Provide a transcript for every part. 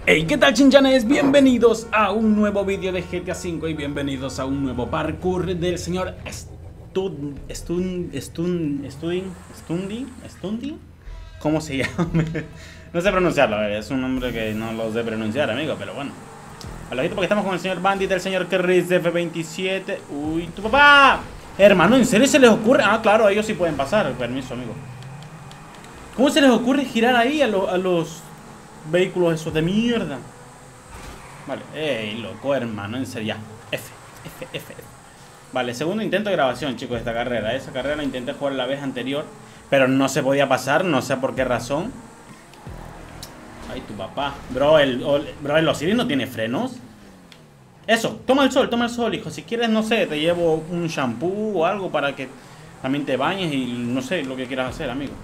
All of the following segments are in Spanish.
Hey, ¿qué tal, chinchanes? Bienvenidos a un nuevo vídeo de GTA V y bienvenidos a un nuevo parkour del señor Stundi. ¿Cómo se llama? No sé pronunciarlo, es un nombre que no lo sé pronunciar, amigo, pero bueno. A porque estamos con el señor Bandit, el señor Chris F27. Uy, tu papá. Hermano, ¿en serio se les ocurre? Ah, claro, ellos sí pueden pasar, permiso, amigo. ¿Cómo se les ocurre girar ahí a los vehículos esos de mierda? Vale, ey, loco, hermano, en serio, ya. F. Vale, segundo intento de grabación, chicos, de esta carrera. Esa carrera la intenté jugar la vez anterior, pero no se podía pasar, no sé por qué razón. Ay, tu papá. Bro, el Osiris no tiene frenos. Eso, toma el sol, hijo. Si quieres, no sé, te llevo un shampoo o algo para que también te bañes y no sé lo que quieras hacer, amigo.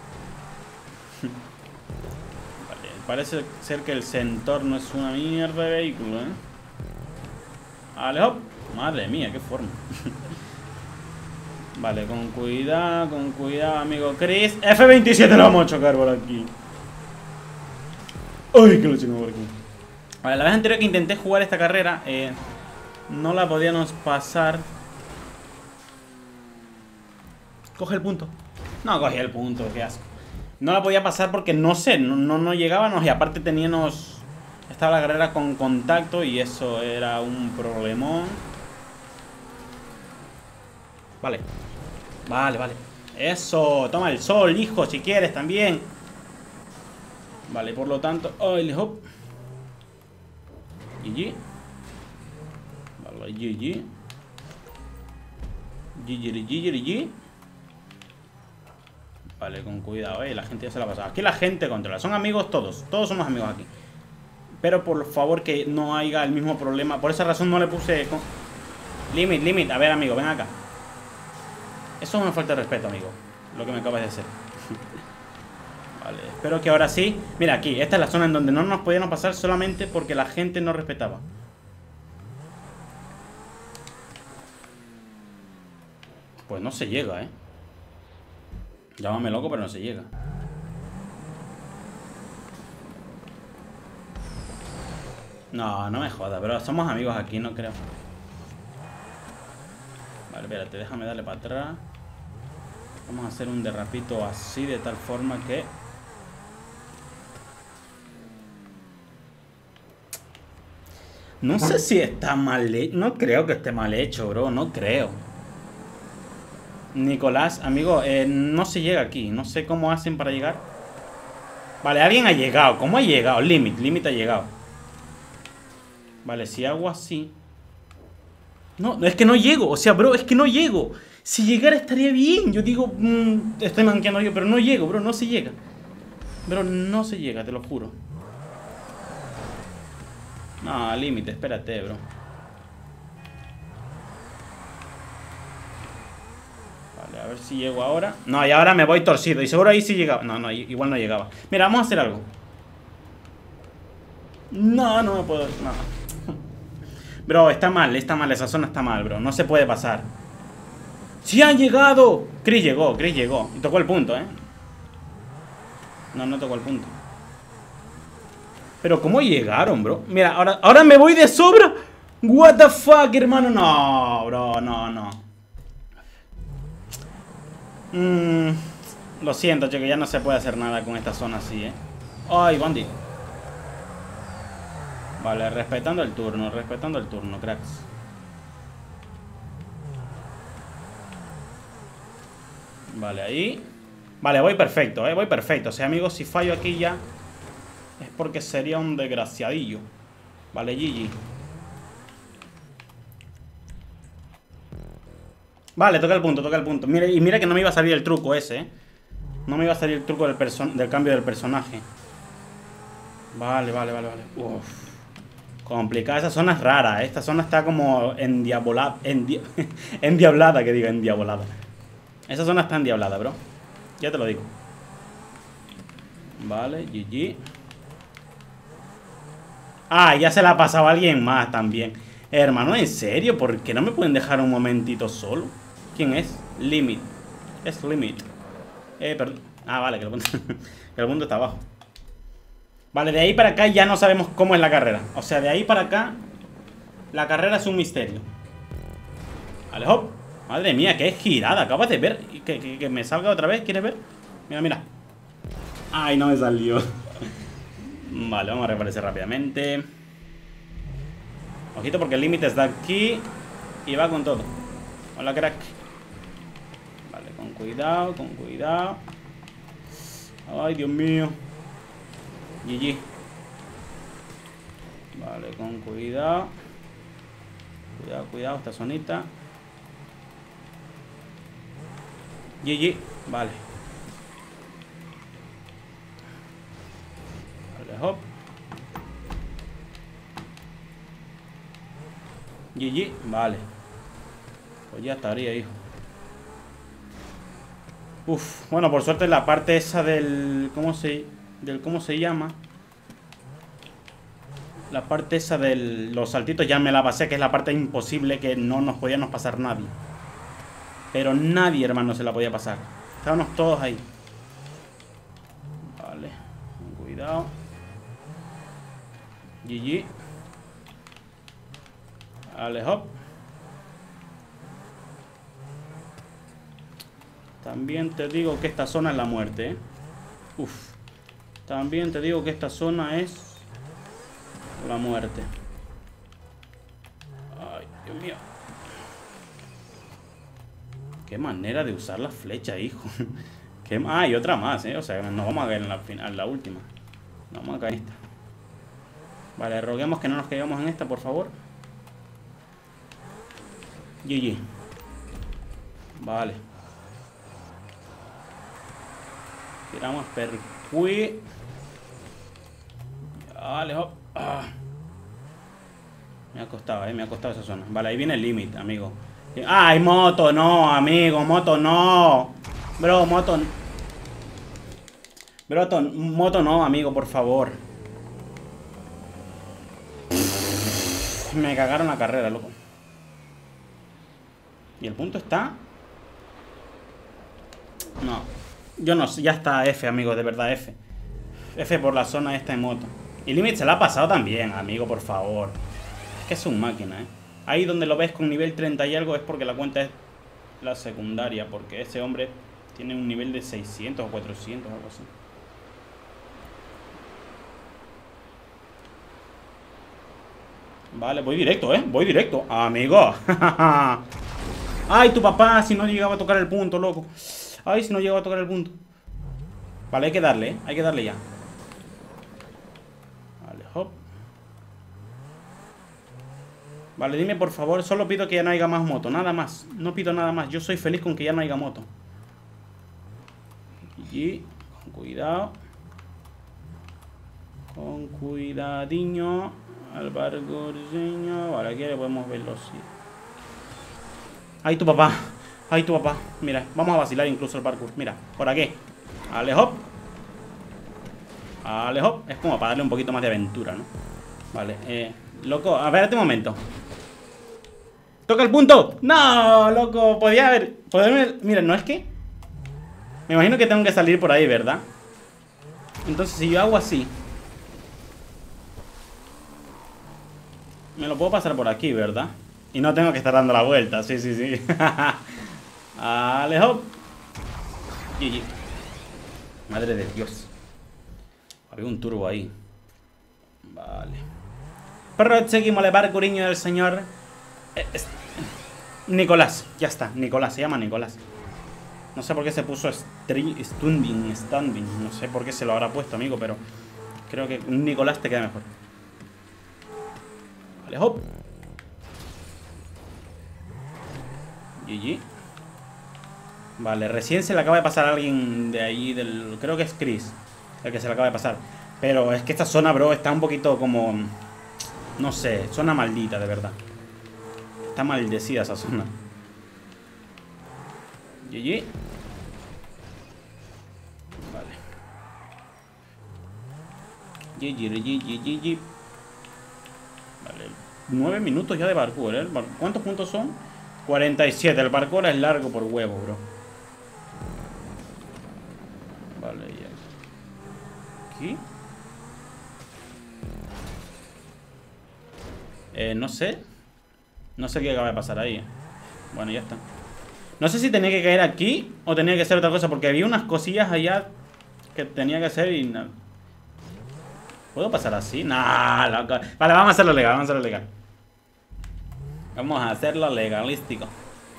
Vale, parece ser que el Centaur no es una mierda de vehículo, Vale, hop. Madre mía, qué forma. Vale, con cuidado, amigo Chris. F27 lo vamos a chocar por aquí. Ay, que lo chingo por aquí. Vale, la vez anterior que intenté jugar esta carrera, no la podíamos pasar. Coge el punto. No cogí el punto, qué asco. No la podía pasar porque no sé, no llegábamos y aparte teníamos... Estaba la carrera con contacto y eso era un problemón. Vale. Vale. Eso, toma el sol, hijo, si quieres también. Vale, por lo tanto... ¡Ay, hop! GG. Vale, GG. GG. Vale, con cuidado, la gente ya se la ha pasado. Aquí la gente controla, son amigos todos. Todos somos amigos aquí. Pero por favor que no haya el mismo problema. Por esa razón no le puse... Limit. A ver, amigo, ven acá. Eso es una falta de respeto, amigo. Lo que me acabas de hacer. Vale, espero que ahora sí. Mira, aquí, esta es la zona en donde no nos podíamos pasar solamente porque la gente no respetaba. Pues no se llega, Llámame loco, pero no se llega. No me jodas, pero somos amigos aquí, no creo. Vale, espérate, déjame darle para atrás. Vamos a hacer un derrapito así, de tal forma que... No sé si está mal hecho. No creo que esté mal hecho, bro. No creo. Nicolás, amigo, no se llega aquí. No sé cómo hacen para llegar. Vale, alguien ha llegado. ¿Cómo ha llegado? Limit ha llegado. Vale, si hago así... No, es que no llego. O sea, bro, es que no llego. Si llegara estaría bien. Yo digo, estoy manqueando yo, pero no llego, bro. No se llega. Bro, no se llega, te lo juro. No, límite, espérate, bro. Vale, a ver si llego ahora. No, y ahora me voy torcido. Y seguro ahí sí llegaba. No, igual no llegaba. Mira, vamos a hacer algo. No me puedo... No. Bro, está mal, esa zona está mal, bro. No se puede pasar. ¡Sí han llegado! Chris llegó. Y tocó el punto, No tocó el punto. Pero ¿cómo llegaron, bro? Mira, ahora me voy de sobra. What the fuck, hermano. No, bro, no. Lo siento, chico, ya no se puede hacer nada con esta zona así, Ay, Bandit. Vale, respetando el turno, cracks. Vale, ahí. Vale, voy perfecto, voy perfecto. O sea, amigos, si fallo aquí ya es porque sería un desgraciadillo. Vale, GG. Vale, toca el punto. Mira que no me iba a salir el truco ese, No me iba a salir el truco del cambio del personaje. Vale. Uf. Complicada, esa zona es rara, Esta zona está como endiabolada. Endiablada, que diga, endiabolada. Esa zona está endiablada, bro. Ya te lo digo. Vale, GG. Ah, ya se la ha pasado a alguien más también. Hermano, ¿en serio? ¿Por qué no me pueden dejar un momentito solo? ¿Quién es? Limit. Es Limit. Perdón. Ah, vale, que el punto está abajo. Vale, de ahí para acá ya no sabemos cómo es la carrera. O sea, de ahí para acá la carrera es un misterio. Vale, hop. Madre mía, qué girada. Acabas de ver que me salga otra vez. ¿Quieres ver? Mira, mira. Ay, no me salió. Vale, vamos a reaparecer rápidamente. Ojito porque el límite está aquí. Y va con todo. Hola, crack. Vale, con cuidado, con cuidado. Ay, Dios mío. GG. Vale, con cuidado. Cuidado, cuidado, esta zonita. GG. Vale. Vale, hop. GG. Vale. Pues ya estaría, hijo. Uf. Bueno, por suerte la parte esa del... ¿Cómo se llama? La parte esa de los saltitos ya me la pasé, que es la parte imposible que no nos podíamos pasar nadie. Pero nadie, hermano, se la podía pasar. Estábamos todos ahí. Vale. Cuidado. GG. Vale, hop. También te digo que esta zona es la muerte, ¿eh? Uf. También te digo que esta zona es la muerte. Ay, Dios mío. Qué manera de usar la flecha, hijo. Ah, y otra más, ¿eh? O sea, nos vamos a caer en la última. Nos vamos a caer en esta. Vale, roguemos que no nos caigamos en esta, por favor. GG. Vale. Tiramos percui. Vale, hop. Me ha costado esa zona. Vale, ahí viene el límite, amigo. ¡Ay, moto! No, amigo, moto no. Bro, moto. Bro, moto no, amigo, por favor. Me cagaron la carrera, loco. ¿Y el punto está? No. Yo no sé, ya está F, amigo, de verdad, F. F por la zona esta en moto. Y Limit se la ha pasado también, amigo, por favor. Es que es un máquina, ¿eh? Ahí donde lo ves con nivel 30 y algo es porque la cuenta es la secundaria. Porque ese hombre tiene un nivel de 600 o 400 o algo así. Vale, voy directo, ¿eh? Voy directo. Amigo. Ay, tu papá, si no llegaba a tocar el punto, loco. Ay, si no llegaba a tocar el punto. Vale, hay que darle, ¿eh? Hay que darle ya. Vale, hop. Vale, dime por favor, solo pido que ya no haya más moto, nada más. No pido nada más, yo soy feliz con que ya no haya moto. Y con cuidado. Con cuidadiño. Al bargorceño. Vale, aquí le podemos verlo así. Ahí tu papá. Ahí tu papá. Mira, vamos a vacilar incluso el parkour. Mira, por aquí. Ale hop. Ale hop. Es como para darle un poquito más de aventura, ¿no? Vale, loco, a ver, este momento. ¡Toca el punto! ¡No, loco! Podía haber... Mira, no es que... Me imagino que tengo que salir por ahí, ¿verdad? Entonces, si yo hago así... Me lo puedo pasar por aquí, ¿verdad? Y no tengo que estar dando la vuelta. Sí, sí, sí. ¡Ale, hop! GG. Madre de Dios. Había un turbo ahí. Vale. Pero seguimos el parkouriño del señor... Nicolás, ya está, Nicolás, se llama Nicolás. No sé por qué se puso Standing. No sé por qué se lo habrá puesto, amigo, pero creo que Nicolás te queda mejor. Vale, hop. GG. Vale, recién se le acaba de pasar a alguien de ahí del... Creo que es Chris el que se le acaba de pasar. Pero es que esta zona, bro, está un poquito como... No sé, zona maldita, de verdad. Está maldecida esa zona. GG. Vale. GG. Vale. 9 minutos ya de parkour, ¿eh? ¿Cuántos puntos son? 47. El parkour es largo por huevo, bro. Vale, ya. ¿Aquí? No sé. No sé qué acaba de pasar ahí. Bueno, ya está. No sé si tenía que caer aquí o tenía que hacer otra cosa, porque había unas cosillas allá que tenía que hacer y no. ¿Puedo pasar así? Nah, loco. Vale, vamos a hacerlo legal, vamos a hacerlo legal. Vamos a hacerlo legalístico.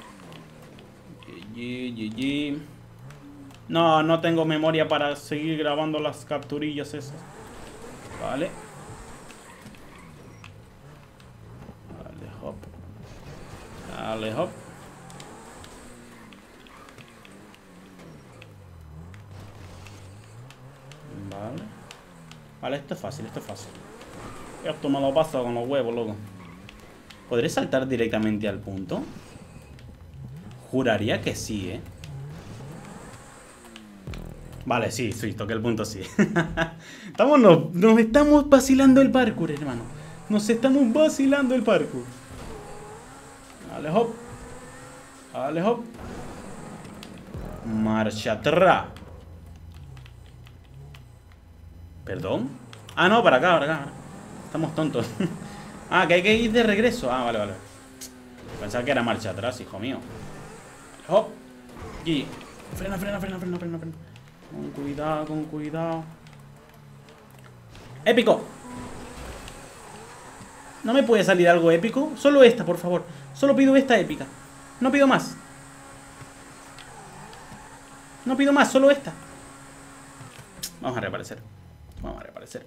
GG. No, no tengo memoria para seguir grabando las capturillas esas. Vale. Vale, hop. Vale, hop. Vale. Vale, esto es fácil, esto es fácil. Esto me lo paso con los huevos, loco. ¿Podré saltar directamente al punto? Juraría que sí, ¿eh? Vale, sí, toqué el punto, sí. Nos estamos vacilando el parkour, hermano. Nos estamos vacilando el parkour. Vale, hop. Vale, hop. Marcha atrás. ¿Perdón? Ah, no, para acá, para acá. Estamos tontos. Ah, que hay que ir de regreso. Ah, vale, vale. Pensaba que era marcha atrás, hijo mío. Vale, hop. Y frena, frena, frena, frena, frena, frena. Con cuidado, con cuidado. ¡Épico! ¿No me puede salir algo épico? Solo esta, por favor. Solo pido esta épica. No pido más. No pido más, solo esta. Vamos a reaparecer. Vamos a reaparecer.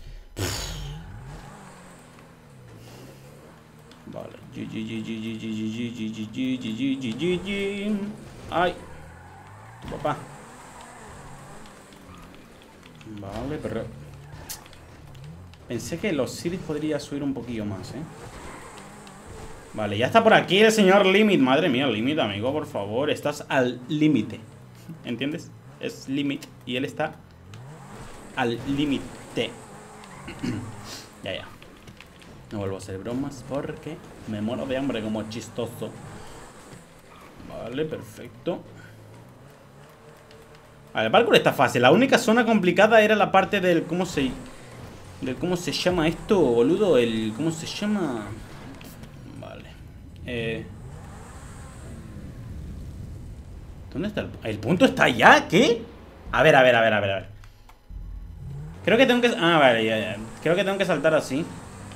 Vale. Ay. Papá. Vale, pero... Pensé que los Osiris podría subir un poquillo más, ¿eh? Vale, ya está por aquí el señor Limit. Madre mía, Limit, amigo, por favor. Estás al límite. ¿Entiendes? Es Limit y él está al límite. Ya, ya. No vuelvo a hacer bromas porque me muero de hambre como chistoso. Vale, perfecto. Vale, el parkour está fácil. La única zona complicada era la parte del... ¿Cómo se llama esto, boludo? ¿Cómo se llama? Vale. ¿Dónde está el punto? ¿Está allá? ¿Qué? A ver, a ver, a ver, a ver, a ver. Creo que tengo que... Ah, vale, ya, ya. Creo que tengo que saltar así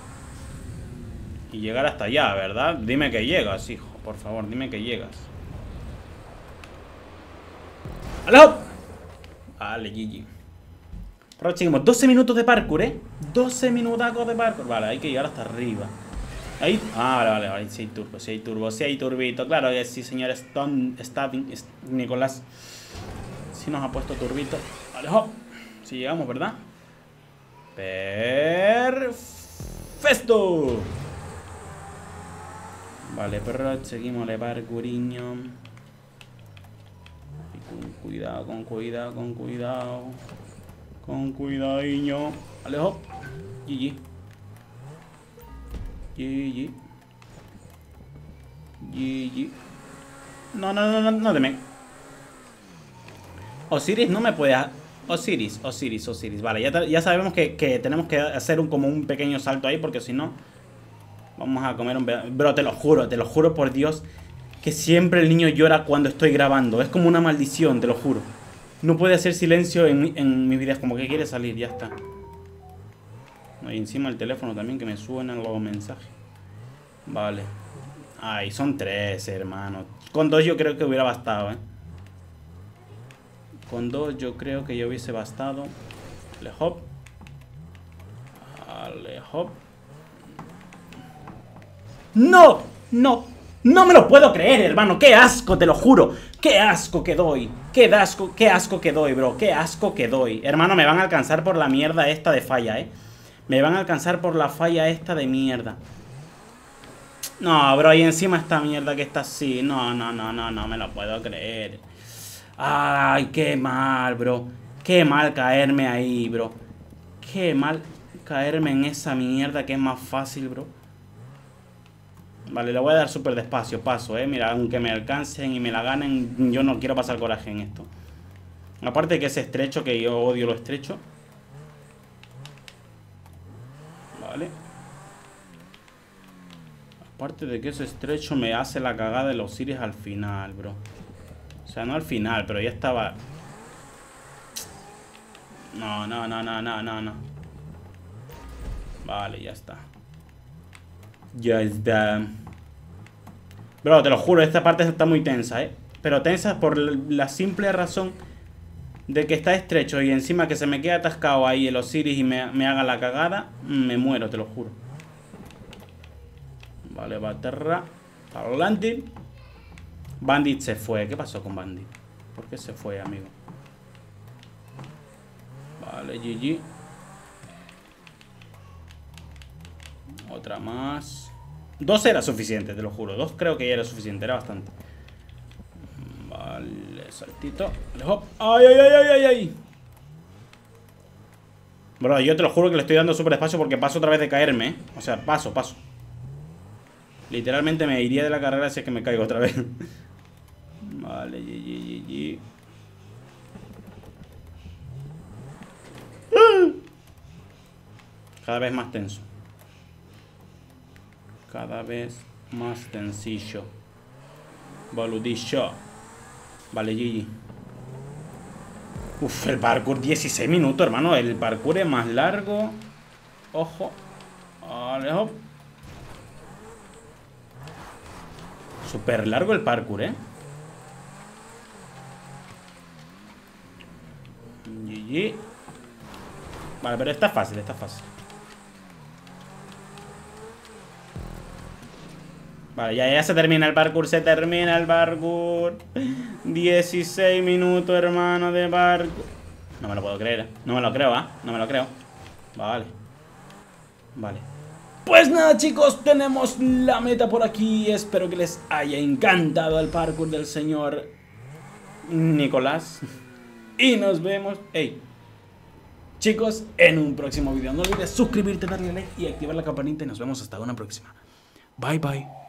y llegar hasta allá, ¿verdad? Dime que llegas, hijo. Por favor, dime que llegas. ¡Aló! Vale, GG. Próximo, 12 minutos de parkour, ¿eh? 12 minutacos de parkour. Vale, hay que llegar hasta arriba. Ahí. Ah, vale, vale, vale. Si hay turbo, si hay turbo, si hay turbito. Claro que sí, señor Nicolás. Sí nos ha puesto turbito. Vale, hop. Si llegamos, ¿verdad? Perfecto. Vale, pero seguimos el parkouriño. Con cuidado, con cuidado, con cuidado. Con cuidadiño. Vale, hop. GG. GG. GG. No, no, no, no, no te me... Osiris no me puede... Osiris. Vale, ya sabemos que tenemos que hacer como un pequeño salto ahí, porque si no vamos a comer un... Bro, te lo juro por Dios, que siempre el niño llora cuando estoy grabando. Es como una maldición, te lo juro. No puede hacer silencio en mis videos, como que quiere salir, ya está. Y encima el teléfono también, que me suenan los mensajes. Vale. Ay, son 3, hermano. Con 2 yo creo que hubiera bastado, ¿eh? Con 2 yo creo que ya hubiese bastado. Vale, hop. Vale, hop. ¡No! ¡No! ¡No me lo puedo creer, hermano! ¡Qué asco, te lo juro! ¡Qué asco que doy! ¡Qué asco que doy, bro! ¡Qué asco que doy! Hermano, me van a alcanzar por la mierda esta de falla, ¿eh? Me van a alcanzar por la falla esta de mierda. No, bro, y encima esta mierda que está así. No, no, no, no, no me lo puedo creer. Ay, qué mal, bro. Qué mal caerme ahí, bro. Qué mal caerme en esa mierda que es más fácil, bro. Vale, le voy a dar súper despacio, paso, mira, aunque me alcancen y me la ganen, yo no quiero pasar coraje en esto. Aparte de que es estrecho, que yo odio lo estrecho. Vale. Aparte de que ese estrecho me hace la cagada de los Osiris al final, bro. O sea, no al final, pero ya estaba... No. Vale, ya está. Ya está. Bro, te lo juro, esta parte está muy tensa, Pero tensa por la simple razón de que está estrecho y encima que se me queda atascado ahí el Osiris y me haga la cagada. Me muero, te lo juro. Vale, Baterra. Para adelante. Bandit se fue. ¿Qué pasó con Bandit? ¿Por qué se fue, amigo? Vale, GG. Otra más. 2 era suficiente, te lo juro. 2 creo que ya era suficiente, era bastante. Vale, saltito. Hop. ¡Ay! Bro, yo te lo juro que le estoy dando súper despacio porque paso otra vez de caerme, O sea, paso. Literalmente me iría de la carrera si es que me caigo otra vez. Vale, GG. Cada vez más tenso. Cada vez más tensillo. Boludillo. Vale, GG. Uf, el parkour 16 minutos, hermano. El parkour es más largo. Ojo. Vale, hop. Súper largo el parkour, GG. Vale, pero está fácil, Vale, ya se termina el parkour, 16 minutos, hermano, de parkour. No me lo puedo creer, No me lo creo, No me lo creo. Vale. Pues nada, chicos, tenemos la meta por aquí. Espero que les haya encantado el parkour del señor Nicolás. Y nos vemos, chicos, en un próximo video. No olvides suscribirte, darle like y activar la campanita. Y nos vemos hasta una próxima. Bye.